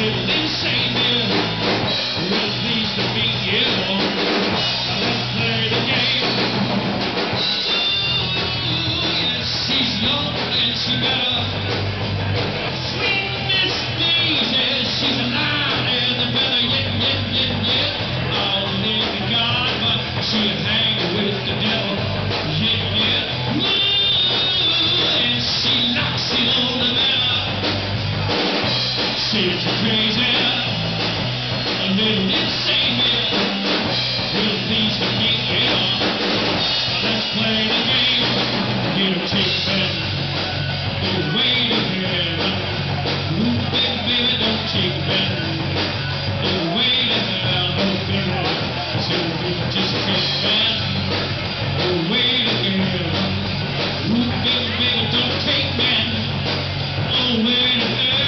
little insane here. Real pleased to meet you. Let's play the game. Yes, she's young and she got a sweet Miss Daisy. She's alive and the better yet. Oh, live to God, but she hang with the devil. Yeah. Ooh, and she knocks it on the better. She's crazy, a little insane here. Real pleased to meet you. Let's play the game. Get her taken away to heaven. Ooh, baby, don't take me away to hell. Oh, baby, so we just take me away to heaven. Ooh, baby, don't take me away to hell.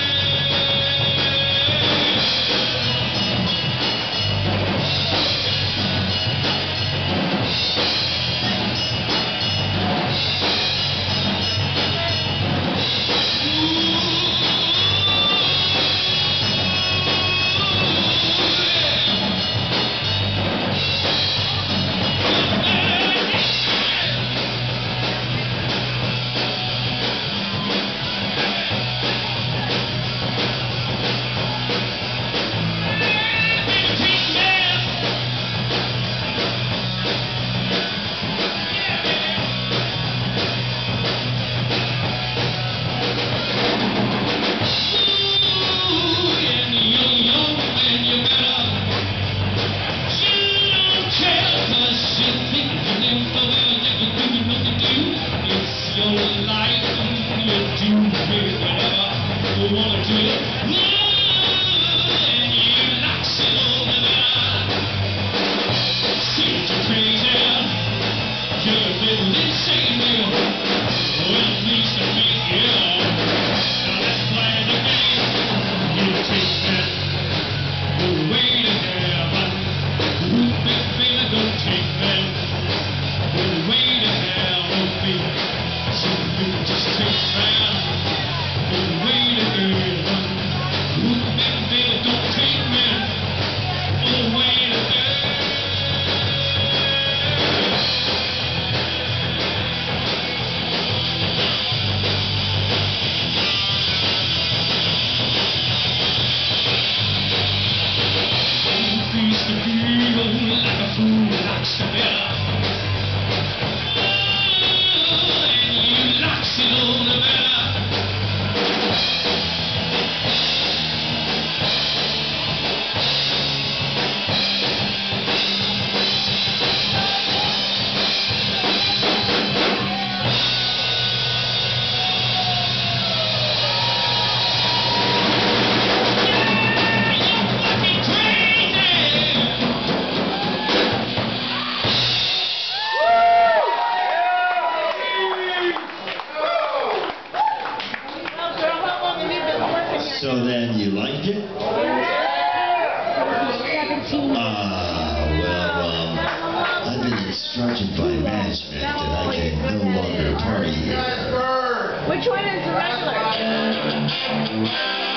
So then, you liked it? I've been instructed by management that I can no longer party here. Which one is the regular?